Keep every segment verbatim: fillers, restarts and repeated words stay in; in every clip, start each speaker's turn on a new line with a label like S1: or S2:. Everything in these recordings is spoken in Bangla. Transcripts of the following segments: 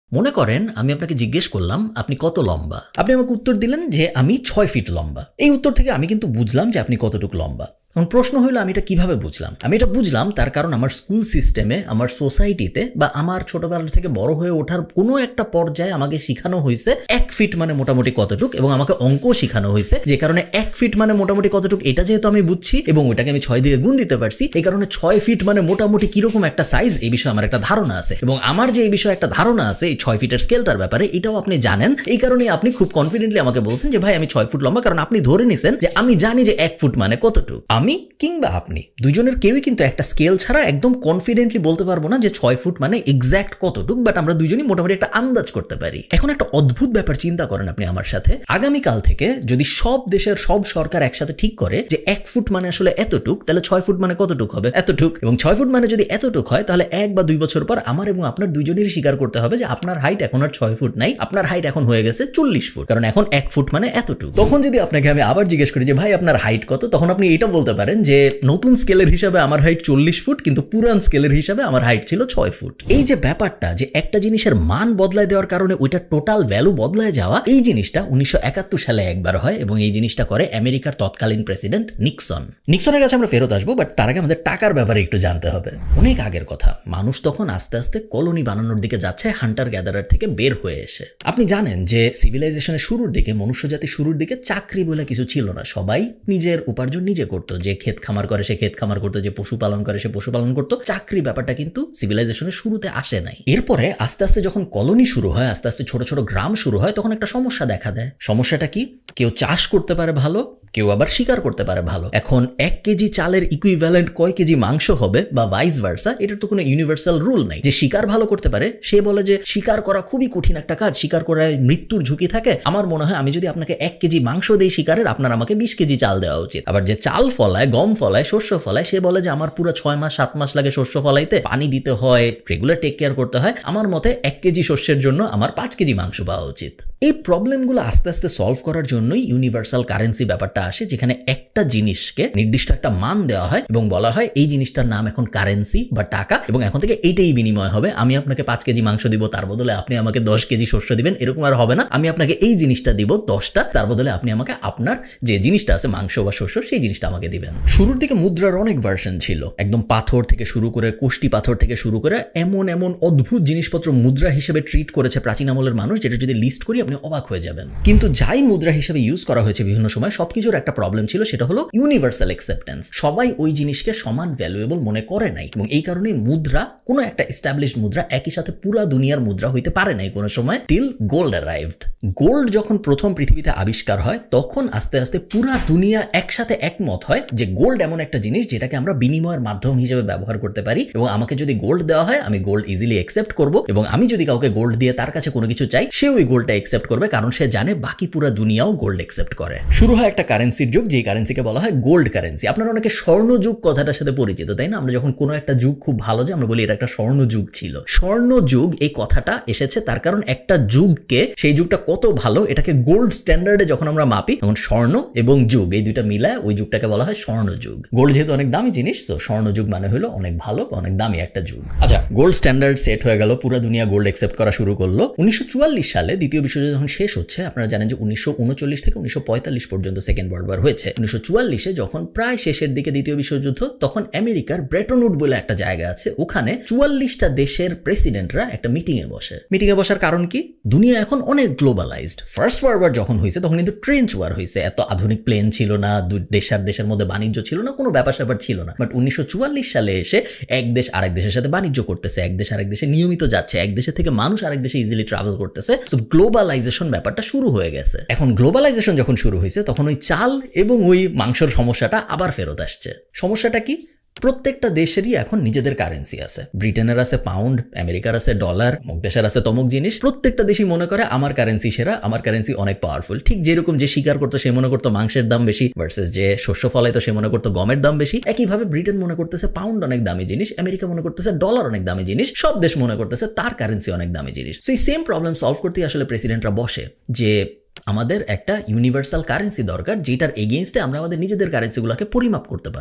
S1: মনে করেন আমি আপনাকে জিজ্ঞেস করলাম আপনি কত লম্বা, আপনি আমাকে উত্তর দিলেন যে আমি ছয় ফিট লম্বা। এই উত্তর থেকে আমি কিন্তু বুঝলাম যে আপনি কতটুকু লম্বা। এখন প্রশ্ন হলো আমি এটা কিভাবে বুঝলাম? আমি এটা বুঝলাম তার কারণ আমার স্কুল সিস্টেমে, আমার সোসাইটিতে বা আমার ছোটবেলা থেকে বড় হয়ে ওঠার কোনো একটা পর্যায়ে আমাকে শেখানো হয়েছে এক ফিট মানে মোটামুটি কতটুক, এবং আমাকে অঙ্ক শেখানো হয়েছে যে কারণে এক ফিট মানে মোটামুটি কতটুক এটা যেহেতু আমি বুঝছি এবং ওইটাকে আমি ছয় দিয়ে গুণ দিতে পারছি, এই কারণে ছয় ফিট মানে মোটামুটি কিরকম একটা সাইজ এই বিষয়ে আমার একটা ধারণা আছে। এবং আমার যে এই বিষয়ে একটা ধারণা আছে এই ছয় ফিটের স্কেলটার ব্যাপারে, এটাও আপনি জানেন। এই কারণে আপনি খুব কনফিডেন্টলি আমাকে বলছেন যে ভাই আমি ছয় ফুট লম্বা, কারণ আপনি ধরে নিছেন যে আমি জানি যে এক ফুট মানে কতটুক। আমি কিংবা আপনি দুজনের কেউই কিন্তু একটা স্কেল ছাড়া একদম কনফিডেন্টলি বলতে পারবো না যে ছয় ফুট মানে এক্স্যাক্ট কতটুক, বাট আমরা দুজনই মোটামুটি একটা আন্দাজ করতে পারি। এখন একটা অদ্ভুত ব্যাপার চিন্তা করেন আপনি আমার সাথে, আগামীকাল থেকে যদি সব দেশের সব সরকার একসাথে ঠিক করে যে এক ফুট মানে আসলে এতটুক, তাহলে ছয় ফুট মানে কতটুক হবে? এতটুক। এবং ছয় ফুট মানে যদি এতটুক হয় তাহলে এক বা দুই বছর পর আমার এবং আপনার দুইজনেরই স্বীকার করতে হবে যে আপনার হাইট এখন আর ছয় ফুট নাই, আপনার হাইট এখন হয়ে গেছে চল্লিশ ফুট, কারণ এখন এক ফুট মানে এতটুক। তখন যদি আপনাকে আমি আবার জিজ্ঞেস করি যে ভাই আপনার হাইট কত, তখন আপনি এটা বলতে পারেন যে নতুন স্কেলের হিসাবে আমার হাইট চল্লিশ ফুট, কিন্তু পুরান স্কেলের হিসাবে আমার হাইট ছিল ছয় ফুট। এই যে ব্যাপারটা যে একটা জিনিসের মান বদলায় দেওয়ার কারণে ওইটা টোটাল ভ্যালু বদলায় যাওয়া, এই জিনিসটা উনিশশো একাত্তর সালে একবার হয় এবং এই জিনিসটা করে আমেরিকার তৎকালীন প্রেসিডেন্ট নিক্সন। নিক্সনের কাছে আমরা ফেরত আসবো, বাট তার আগে আমাদের টাকার ব্যাপারে একটু জানতে হবে। অনেক আগের কথা, মানুষ তখন আস্তে আস্তে কলোনি বানানোর দিকে যাচ্ছে হান্টার গ্যাদারার থেকে বের হয়ে এসে। আপনি জানেন যে সিভিলাইজেশনের শুরুর দিকে, মনুষ্য জাতির শুরুর দিকে চাকরি বলে কিছু ছিল না, সবাই নিজের উপার্জন নিজে করতো। যে ক্ষেত খামার করে সে ক্ষেত খামার করতো, যে পশুপালন করে সে পশুপালন করতো। চাকরি ব্যাপারটা কিন্তু সিভিলাইজেশনের শুরুতে আসে নাই। এরপরে আস্তে আস্তে যখন কলোনি শুরু হয়, আস্তে আস্তে ছোট ছোট গ্রাম শুরু হয়, তখন একটা সমস্যা দেখা দেয়। সমস্যাটা কি? কেউ চাষ করতে পারে ভালো, কেউ আবার শিকার করতে পারে ভালো। এখন এক কেজি চালের ইকুইভ্যালেন্ট কয় কেজি মাংস হবে বা ভাইস ভার্সা, এটার তো কোনো ইউনিভার্সাল রুল নাই। যে শিকার ভালো করতে পারে সে বলে যে শিকার করা খুবই কঠিন একটা কাজ, শিকার করায় মৃত্যুর ঝুঁকি থাকে। আমার মনে হয় আমি যদি আপনাকে এক কেজি মাংস দেই শিকারের, আপনার আমাকে বিশ কেজি চাল দেওয়া উচিত। আবার যে চাল ফলায়, গম ফলায়, শস্য ফলায়, সে বলে যে আমার পুরো ছয় মাস সাত মাস লাগে শস্য ফলাইতে, পানি দিতে হয়, রেগুলার টেক কেয়ার করতে হয়। আমার মতে এক কেজি শস্যের জন্য আমার পাঁচ কেজি মাংস পাওয়া উচিত। এই প্রবলেমগুলো আস্তে আস্তে সলভ করার জন্যই ইউনিভার্সাল কারেন্সি ব্যাপারটা আসে, যেখানে একটা জিনিসকে নির্দিষ্ট একটা মান দেওয়া হয় এবং বলা হয় এই জিনিসটার নাম এখন কারেন্সি বা টাকা, এবং এখন থেকে এইটাই বিনিময় হবে। আমি আপনাকে পাঁচ কেজি মাংস দিব, তার বদলে আপনি আমাকে দশ কেজি শস্য দিবেন, এরকম আর হবে না। আমি আপনাকে এই জিনিসটা দিব দশটা, তার বদলে আপনি আমাকে আপনার যে জিনিসটা আছে মাংস বা শস্য, সেই জিনিসটা আমাকে দিবেন। শুরুর দিকে মুদ্রার অনেক ভার্সন ছিল, একদম পাথর থেকে শুরু করে, কোষ্টি পাথর থেকে শুরু করে এমন এমন অদ্ভুত জিনিসপত্র মুদ্রা হিসেবে ট্রিট করেছে প্রাচীন আমলের মানুষ, যেটা যদি লিস্ট করি আপনি অবাক হয়ে যাবেন। কিন্তু যাই মুদ্রা হিসেবে ইউজ করা হয়েছে বিভিন্ন সময়, সবকিছুর একটা প্রবলেম ছিল, সেটা হলো ইউনিভার্সাল অ্যাকসেপ্টেন্স। সবাই ওই জিনিসকে সমান ভ্যালুয়েবল মনে করে নাই, এবং এই কারণে মুদ্রা, কোনো একটা এস্টাবলিশড মুদ্রা একই সাথে পুরা দুনিয়ার মুদ্রা হইতে পারে নাই কোনো সময়, টিল গোল্ড অ্যারাইভড। গোল্ড যখন প্রথম পৃথিবীতে আবিষ্কার হয়, তখন আস্তে আস্তে পুরা দুনিয়া একসাথে একমত হয় যে গোল্ড এমন একটা জিনিস যেটাকে আমরা বিনিময়ের মাধ্যম হিসেবে ব্যবহার করতে পারি, এবং আমাকে যদি গোল্ড দেওয়া হয় আমি গোল্ড ইজিলি অ্যাকসেপ্ট করব, এবং আমি যদি কাউকে গোল্ড দিয়ে তার কাছে কোনো কিছু চাই, সে ওই গোল্ডটা অ্যাকসেপ্ট করবে, কারণ সে জানে বাকি পুরা দুনিয়াও গোল্ড অ্যাকসেপ্ট করে। শুরু হয় একটা কারেন্সির যুগ, যে কারেন্সিকে বলা হয় গোল্ড কারেন্সি। আপনারা অনেকে স্বর্ণ যুগ কথাটার সাথে পরিচিত, তাই না? আমরা যখন কোনো একটা যুগ খুব ভালো যে আমরা বলি এটা একটা স্বর্ণ যুগ ছিল। স্বর্ণ যুগ এই কথাটা এসেছে তার কারণ একটা যুগকে, সেই যুগটা কত ভালো এটাকে গোল্ড স্ট্যান্ডার্ডে যখন আমরা মাপি, তখন স্বর্ণ এবং যুগ এই দুইটা মিলায় ওই যুগটাকে বলা হয় স্বর্ণ যুগ। গোল্ড যেহেতু অনেক দামি জিনিস, তো স্বর্ণ যুগ মানে হলো অনেক ভালো, অনেক দামি একটা যুগ। আচ্ছা, গোল্ড স্ট্যান্ডার্ড সেট হয়ে গেল, পুরো দুনিয়া গোল্ড অ্যাকসেপ্ট করা শুরু করলো। উনিশশো চুয়াল্লিশ সালে দ্বিতীয় বিশ্বযুদ্ধ যখন শেষ হচ্ছে, আপনারা জানেন যে উনিশশো উনচল্লিশ থেকে উনিশশো পঁয়তাল্লিশ পর্যন্ত সেকেন্ড ওয়ার্ল্ড ওয়ার হয়েছে। উনিশশো চুয়াল্লিশে যখন প্রায় শেষের দিকে দ্বিতীয় বিশ্বযুদ্ধ, তখন আমেরিকার ব্রেটন উড বলে একটা জায়গা আছে, ওখানে চুয়াল্লিশটা দেশের প্রেসিডেন্টরা একটা মিটিং এ বসে। মিটিং এ বসার কারণ কি? দুনিয়া এখন অনেক গ্লোবালাইজড। ফার্স্ট ওয়ার্ল্ড ওয়ার যখন হয়েছে তখন কিন্তু ট্রেঞ্চ ওয়ার হয়েছে, এত আধুনিক প্লেন ছিল না, দেশ আর দেশের মধ্যে বাণিজ্য ছিল না, কোনো ব্যাপার স্যাপার ছিল না। বাট উনিশশো চুয়াল্লিশ সালে এসে এক দেশ আরেক দেশের সাথে বাণিজ্য করতেছে, এক দেশ আরেক দেশে নিয়মিত যাচ্ছে, এক দেশে থেকে মানুষ আরেক দেশে ইজিলি ট্রাভেল করতেছে। সো গ্লোবালাইজেশন ব্যাপারটা শুরু হয়ে গেছে। এখন গ্লোবালাইজেশন যখন শুরু হয়েছে, তখন ওই চাল এবং ওই মাংসর সমস্যাটা আবার ফেরত আসছে। সমস্যাটা কি? প্রত্যেকটা দেশেরই এখন নিজেদের কারেন্সি আছে। ব্রিটেনের আছে পাউন্ড, আমেরিকার আছে ডলার, অমুক দেশের আছে তমুক জিনিস। প্রত্যেকটা দেশই মনে করে আমার কারেন্সি সেরা, আমার কারেন্সি অনেক পাওয়ারফুল। ঠিক যেরকম যে শিকার করতো সে মনে করতো মাংসের দাম বেশি, ভার্সেস যে শস্য ফলাইতো সে মনে করতো গমের দাম বেশি। একইভাবে ব্রিটেন মনে করতেছে পাউন্ড অনেক দামি জিনিস, আমেরিকা মনে করতেছে ডলার অনেক দামি জিনিস, সব দেশ মনে করতেছে তার কারেন্সি অনেক দামি জিনিস। সেই সেম প্রবলেম সলভ করতেই আসলে প্রেসিডেন্টরা বসে যে আমাদের একটা ইউনিভার্সাল কারেন্সি দরকার, যেটার এগেইনস্টে আমরা আমাদের নিজেদের কারেন্সিগুলোকে পরিমাপ করতে পারবো।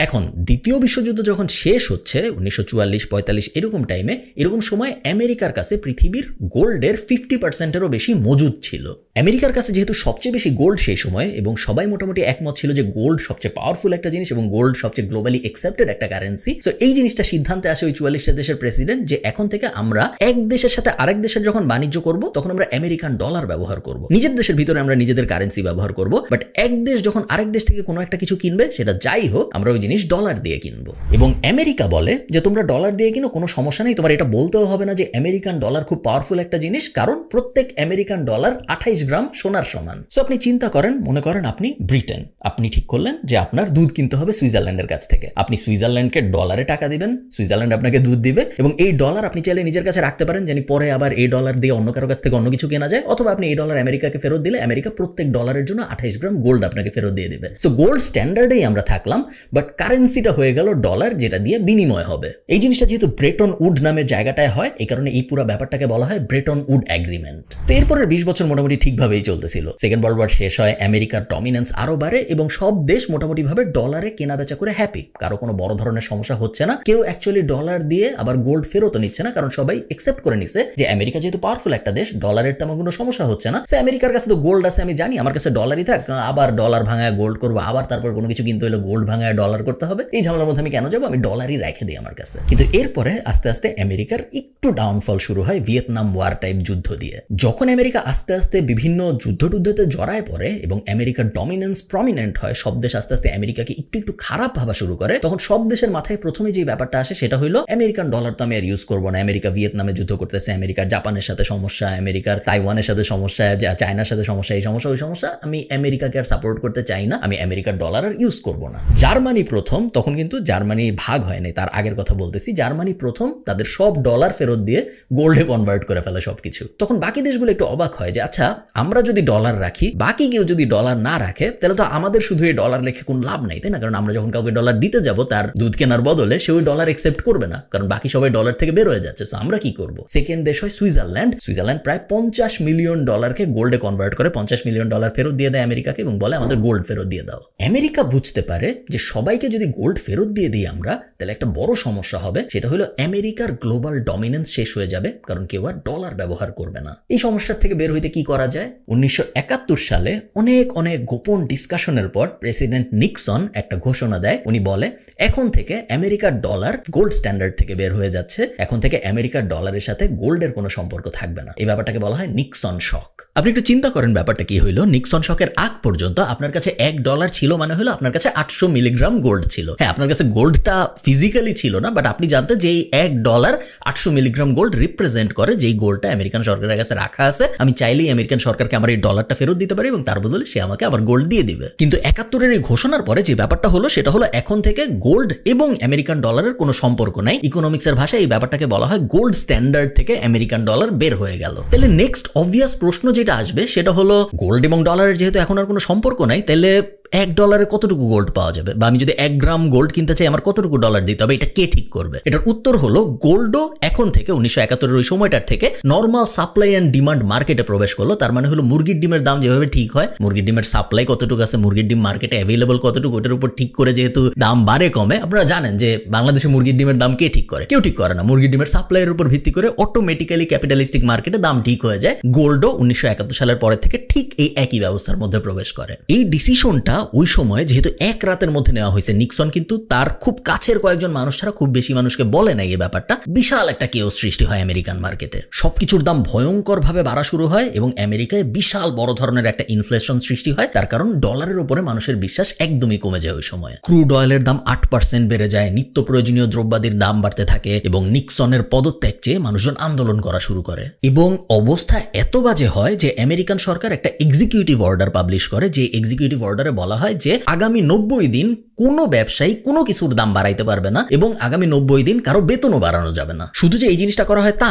S1: এখন দ্বিতীয় বিশ্বযুদ্ধ যখন শেষ হচ্ছে উনিশশো চুয়াল্লিশ পঁয়তাল্লিশ এরকম টাইমে, এরকম সময় আমেরিকার কাছে পৃথিবীর গোল্ডের ফিফটি পার্সেন্টেরও বেশি মজুদ ছিল। আমেরিকার কাছে যেহেতু সবচেয়ে বেশি গোল্ড সেই সময়, এবং সবাই মোটামুটি একমত ছিল যে গোল্ড সবচেয়ে পাওয়ারফুল একটা জিনিস এবং গোল্ড সবচেয়ে গ্লোবালি অ্যাকসেপ্টেড একটা কারেন্সি। সো এই জিনিসটা সিদ্ধান্তে আসে ওই চুয়াল্লিশটা দেশের প্রেসিডেন্ট যে এখন থেকে আমরা এক দেশের সাথে আরেক দেশের যখন বাণিজ্য করব তখন আমরা আমেরিকান ডলার ব্যবহার করব, নিজের দেশের ভিতরে আমরা নিজেদের কারেন্সি ব্যবহার করব, বাট এক দেশ যখন আরেক দেশ থেকে কোনো একটা কিছু কিনবে সেটা যাই হোক আমরা ওই জিনিস ডলার দিয়ে কিনবো। এবং আমেরিকা বলে যে তোমরা ডলার দিয়ে কিনো, কোনো সমস্যা নেই, তোমার এটা বলতেও হবে না যে আমেরিকান ডলার খুব পাওয়ারফুল একটা জিনিস, কারণ প্রত্যেক আমেরিকান ডলার আঠাইশ গ্রাম সোনার সমান। সো আপনি চিন্তা করেন, মনে করেন আপনি ব্রিটেন, আপনি ঠিক করলেন যে আপনার দুধ কিনতে হবে সুইজারল্যান্ডের কাছ থেকে, আপনি সুইজারল্যান্ডকে ডলারে টাকা দিবেন, সুইজারল্যান্ড আপনাকে দুধ দিবে, এবং এই ডলার আপনি চাইলে নিজের কাছে রাখতে পারেন জানি পরে আবার এই ডলার দিয়ে অন্য কারো কাছ থেকে অন্য কিছু কেনা যায়, অথবা আপনি এই ডলার আমেরিকাকে ফেরত দিলে আমেরিকা প্রত্যেক ডলারের জন্য আঠাইশ গ্রাম গোল্ড আপনাকে ফেরত দিয়ে দিবে। সো গোল্ড স্ট্যান্ডার্ডেই আমরা থাকলাম, বাট কারেন্সিটা হয়ে গেল ডলার, যেটা দিয়ে বিনিময় হবে। এই জিনিসটা যেহেতু ব্রেটন উড নামে জায়গাটায় হয়, এই কারণে এই পুরো ব্যাপারটাকে বলা হয় ব্রেটন উড এগ্রিমেন্ট। তো এরপরের বিশ বছর মোটামুটি ঠিকভাবেই চলতেছিল। সেকেন্ড ওয়ার্ল্ড ওয়ার শেষ হয়, আমেরিকার ডমিনেন্স আরো বাড়ে এবং সব দেশ মোটামুটি ভাবে ডলারে কেনা বেচা করে হ্যাপি, কারো কোনো বড় ধরনের সমস্যা হচ্ছে না, কেউ অ্যাকচুয়ালি ডলার দিয়ে আবার গোল্ড ফেরতও নিচ্ছে না, কারণ সবাই একসেপ্ট করে নিছে যে আমেরিকা যেহেতু পাওয়ারফুল একটা দেশ, ডলারের তেমন কোনো সমস্যা হচ্ছে না। সে আমেরিকার কাছে তো গোল্ড আছে, আমি জানি আমার কাছে ডলারই থাক, আবার ডলার ভাঙায় গোল্ড করবো, আবার তারপর কোনো কিছু কিনতে হলে গোল্ড ভাঙায় ডলার করতে হবে, এই ঝামেলার মধ্যে আমি কেন যাবো, আমি ডলারই রেখে দিই আমার কাছে। কিন্তু এরপরে আস্তে আস্তে আমেরিকার একটু ডাউনফল শুরু হয় ভিয়েতনাম ওয়ার টাইপ যুদ্ধ দিয়ে। যখন আমেরিকা আস্তে আস্তে বিভিন্ন যুদ্ধ টুদ্ধতে জড়ায় পড়ে এবং আমেরিকার ডমিনেন্স প্রমিনেন্ট হয়, সব দেশ আস্তে আস্তে আমেরিকাকে একটু একটু খারাপ ভাবা শুরু করে, তখন সব দেশের মাথায় প্রথমে যে ব্যাপারটা আসে সেটা হলো আমেরিকান ডলার তো আমি আর ইউজ করবো না। আমেরিকা ভিয়েতনামে যুদ্ধ করতেছে, আমেরিকার জাপানের সাথে সমস্যা, আমেরিকার তাইওয়ানের সাথে সমস্যা, চায়নার সাথে সমস্যা, এই সমস্যা ওই সমস্যা, আমি আমেরিকাকে আর সাপোর্ট করতে চাই না, আমি আমেরিকার ডলার আর ইউজ করবো না। জার্মানি প্রথম, তখন কিন্তু জার্মানি ভাগ হয়নি, তার আগের কথা বলতেছি, জার্মানি প্রথম তাদের সব ডলার ফেরত দিয়ে গোল্ডে কনভার্ট করে ফেলে সবকিছু। তখন বাকি দেশগুলো একটু অবাক হয় যে আচ্ছা আমরা যদি ডলার রাখি, বাকি কেউ যদি ডলার না রাখে, তাহলে তো আমাদের শুধু এই ডলার রেখে কোনো লাভ নাই, তাই না? কারণ আমরা যখন কাউকে ডলার দিতে যাব তার দুধ কেনার বদলে সে ওই ডলার একসেপ্ট করবে না, কারণ বাকি সবাই ডলার থেকে বের হয়ে যাচ্ছে। আমরা কি করব? সেকেন্ড দেশ হয় সুইজারল্যান্ড। সুইজারল্যান্ড প্রায় পঞ্চাশ মিলিয়ন ডলারকে গোল্ডে কনভার্ট করে, পঞ্চাশ মিলিয়ন ডলার ফেরত দিয়ে দেয় আমেরিকাকে এবং বলে আমাদের গোল্ড ফেরত দিয়ে দাও। আমেরিকা বুঝতে পারে যে সবাইকে যদি গোল্ড ফেরত দিয়ে দিই আমরা, তাহলে একটা বড় সমস্যা হবে, সেটা হলো আমেরিকার গ্লোবাল ডমিনেন্স শেষ হয়ে যাবে, কারণ কেউ আর ডলার ব্যবহার করবে না। এই সমস্যার থেকে বের হইতে কি করা যায়? উনিশশো একাত্তর সালে অনেক অনেক গোপন ডিসকাশনের পর প্রেসিডেন্ট নিক্সন একটা ঘোষণা দেয়। উনি বলে এখন থেকে আমেরিকার ডলার গোল্ড স্ট্যান্ডার্ড থেকে বের হয়ে যাচ্ছে, এখন থেকে আমেরিকার ডলারের সাথে গোল্ডের কোনো সম্পর্ক থাকবে না। এই ব্যাপারটাকে বলা হয় নিক্সন শক। আপনি একটু চিন্তা করেন ব্যাপারটা কি হইলো। নিক্সন শকের আগ পর্যন্ত আপনার কাছে এক ডলার ছিল মানে হলো আপনার কাছে আটশো মিলিগ্রাম গোল্ড ছিল। হ্যাঁ, আপনার কাছে গোল্ডটা ফিজিক্যালি ছিল না, বাট আপনি জানতেন যে এই এক ডলার আটশো মিলিগ্রাম গোল্ড রিপ্রেজেন্ট করে, যেই গোল্ডটা আমেরিকান সরকারের কাছে রাখা আছে, আমি চাইলেই আমেরিকান সরকারকে আমার এই ডলারটা ফেরত দিতে পারি এবং তার বদলে সে আমাকে আবার গোল্ড দিয়ে দিবে। কিন্তু একাত্তরের এই ঘোষণার পরে যে ব্যাপারটা হলো সেটা হলো এখন থেকে গোল্ড এবং আমেরিকান ডলারের কোনো সম্পর্ক নাই। ইকোনমিক্সের ভাষায় এই ব্যাপারটাকে বলা হয় গোল্ড স্ট্যান্ডার্ড থেকে আমেরিকান ডলার বের হয়ে গেল। তাহলে নেক্সট অবভিয়াস প্রশ্ন যেটা আসবে সেটা হলো গোল্ড এবং ডলারের যেহেতু এখন আর কোনো সম্পর্ক নাই, তাহলে এক ডলারে কতটুকু গোল্ড পাওয়া যাবে, বা আমি যদি এক গ্রাম গোল্ড কিনতে চাই আমার কতটুকু ডলার দিতে হবে, এটা কে ঠিক করবে? এটার উত্তর হলো গোল্ডও এখন থেকে উনিশশো একাত্তরের ওই সময়টার থেকে নর্মাল সাপ্লাই অ্যান্ড ডিমান্ড মার্কেটে প্রবেশ করলো। তার মানে হলো মুরগির ডিমের দাম যেভাবে ঠিক হয়, মুরগির ডিমের সাপ্লাই কতটুকু আছে, মুরগির ডিম মার্কেটে অ্যাভেলেবল কতটুকু, ওটার উপর ঠিক করে যেহেতু দাম বাড়ে কমে। আপনারা জানেন যে বাংলাদেশে মুরগির ডিমের দাম কে ঠিক করে? কেউ ঠিক করে না। মুরগির ডিমের সাপ্লাইয়ের উপর ভিত্তি করে অটোমেটিক্যালি ক্যাপিটালিস্টিক মার্কেটে দাম ঠিক হয়ে যায়। গোল্ডও উনিশশো একাত্তর সালের পরে থেকে ঠিক এই একই ব্যবস্থার মধ্যে প্রবেশ করে। এই ডিসিশনটা ওই সময় যেহেতু এক রাতের মধ্যে নেওয়া হয়েছে, নিক্সন কিন্তু তার খুব কাছের কয়েকজন মানুষ ছাড়া খুব বেশি মানুষকে বলে নাই এই ব্যাপারটা। বিশাল একটা কেওস সৃষ্টি হয় আমেরিকান মার্কেটে, সবকিছুর দাম ভয়ঙ্কর ভাবে বাড়া শুরু হয় এবং আমেরিকায় বিশাল বড় ধরনের একটা ইনফ্লেশন সৃষ্টি হয়। তার কারণ ডলারের উপরে মানুষের বিশ্বাস একদমই কমে যায় ওই সময়। ক্রুড অয়েলের দাম আট পার্সেন্ট বেড়ে যায়, নিত্য প্রয়োজনীয় দ্রব্যাদির দাম বাড়তে থাকে এবং নিক্সনের পদত্যাগ চেয়ে মানুষজন আন্দোলন করা শুরু করে। এবং অবস্থা এত বাজে হয় যে আমেরিকান সরকার একটা এক্সিকিউটিভ অর্ডার পাবলিশ করে, যে এক্সিকিউটিভ অর্ডারে বলা হয় যে আগামী নব্বই দিন কোনো ব্যবসায়ী কোনো কিছুর দাম বাড়াইতে পারবে না এবং আগামী নব্বই দিন কারো বেতনও বাড়ানো যাবে না। শুধু যে এই জিনিসটা করা হয় তা না,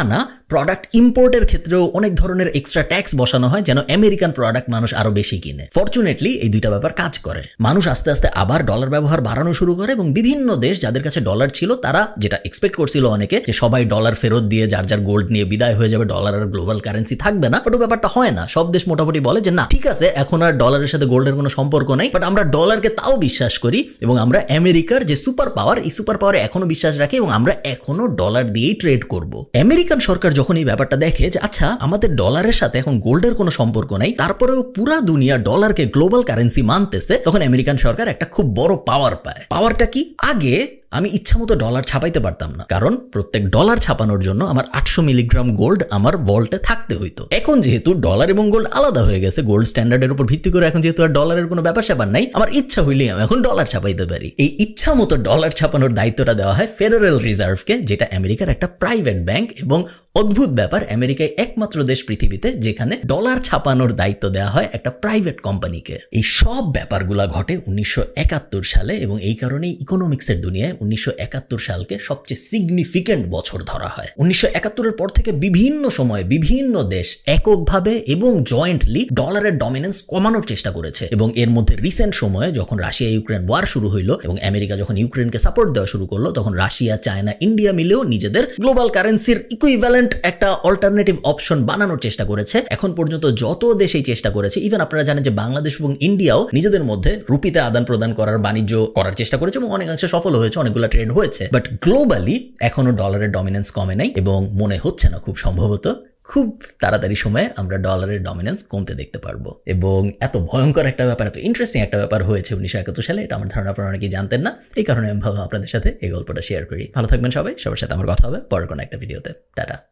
S1: প্রোডাক্ট ইম্পোর্টের ক্ষেত্রেও অনেক ধরনের এক্সট্রা ট্যাক্স বসানো হয় যেন আমেরিকান প্রোডাক্ট মানুষ আরো বেশি কিনে। ফরচুনেটলি এই দুইটা ব্যাপার কাজ করে। মানুষ আস্তে আস্তে আবার ডলার ব্যবহার বাড়ানো শুরু করে এবং বিভিন্ন দেশ যাদের কাছে ডলার ছিল তারা যেটা এক্সপেক্ট করছিল অনেকে যে সবাই ডলার ফেরত দিয়ে যার যার গোল্ড নিয়ে বিদায় হয়ে যাবে, ডলার আর গ্লোবাল কারেন্সি থাকবে না, বাট ব্যাপারটা হয় না। সব দেশ মোটামুটি বলে যে না ঠিক আছে এখন আর ডলারের সাথে গোল্ডের কোনো সম্পর্ক নাই, বাট আমরা ডলারকে তাও বিশ্বাস করি এবং আমরা আমেরিকার যে সুপার পাওয়ার এই সুপার পাওয়ারে এখনো বিশ্বাস রাখি এবং আমরা এখনো ডলার দিয়েই ট্রেড করব। আমেরিকান সরকার যখন এই ব্যাপারটা দেখে যে আচ্ছা আমাদের ডলারের সাথে এখন গোল্ডের কোনো সম্পর্ক নাই, তারপরেও পুরা দুনিয়া ডলারকে গ্লোবাল কারেন্সি মানতেছে, তখন আমেরিকান সরকার একটা খুব বড় পাওয়ার পায়। পাওয়ারটা কি? আগে আমি ইচ্ছা মতো ডলার ছাপাইতে পারতাম না, কারণ প্রত্যেক ডলার ছাপানোর জন্য আমার আটশো মিলিগ্রাম গোল্ড আমার ভল্টে থাকতে হইতো। এখন যেহেতু ডলার এবং গোল্ড আলাদা হয়ে গেছে, গোল্ড স্ট্যান্ডার্ডের উপর ভিত্তি করে এখন যেহেতু আর ডলারের কোনো ব্যাপার স্যাপার নাই, আমার ইচ্ছা হইলেই আমি এখন ডলার ছাপাইতে পারি। এই ইচ্ছা মতো ডলার ছাপানোর দায়িত্বটা দেওয়া হয় ফেডারেল রিজার্ভকে, যেটা আমেরিকার একটা প্রাইভেট ব্যাংক। এবং অদ্ভুত ব্যাপার, আমেরিকায় একমাত্র দেশ পৃথিবীতে যেখানে ডলার ছাপানোর দায়িত্ব দেওয়া হয় একটা প্রাইভেট কোম্পানিকে। এই সব ব্যাপারগুলা ঘটে উনিশশো একাত্তর সালে এবং এই কারণেই ইকোনমিক্সের দুনিয়ায় উনিশশো একাত্তর সালকে সবচেয়ে সিগনিফিকেন্ট বছর ধরা হয়। উনিশশো একাত্তরের পর থেকে বিভিন্ন সময়ে বিভিন্ন দেশ এককভাবে এবং জয়েন্টলি ডলারের ডমিনেন্স কমানোর চেষ্টা করেছে এবং এর মধ্যে রিসেন্ট সময়ে যখন রাশিয়া ইউক্রেন ওয়ার শুরু হইলো এবং আমেরিকা যখন ইউক্রেনকে সাপোর্ট দেওয়া শুরু করলো, তখন রাশিয়া, চায়না, ইন্ডিয়া মিলেও নিজেদের গ্লোবাল কারেন্সির ইকুইভ্যালেন্ট একটা অল্টারনেটিভ অপশন বানানোর চেষ্টা করেছে। এখন পর্যন্ত যত দেশ এই চেষ্টা করেছে, ইভেন আপনারা জানেন যে বাংলাদেশ এবং ইন্ডিয়াও নিজেদের মধ্যে রুপিতে আদান প্রদান করার, বাণিজ্য করার চেষ্টা করেছে এবং অনেকাংশে সফল হয়েছে, অনেকগুলো ট্রেড হয়েছে। বাট গ্লোবালি এখনো ডলারের ডমিনেন্স কমে নাই এবং মনে হচ্ছে না খুব সম্ভবত খুব তাড়াতাড়ি সময়ে আমরা ডলারের ডমিনেন্স কমতে দেখতে পারবো। এবং এত ভয়ঙ্কর একটা ব্যাপার, এত ইন্টারেস্টিং একটা ব্যাপার হয়েছে উনিশশো একাত্তর সালে, এটা আমার ধারণা আপনারা অনেকেই জানতেন না। এই কারণে আমি ভাবলাম আপনাদের সাথে এই গল্পটা শেয়ার করি। ভালো থাকবেন সবাই, সবার সাথে আমার কথা হবে পরের কোনো একটা ভিডিওতে। টাটা।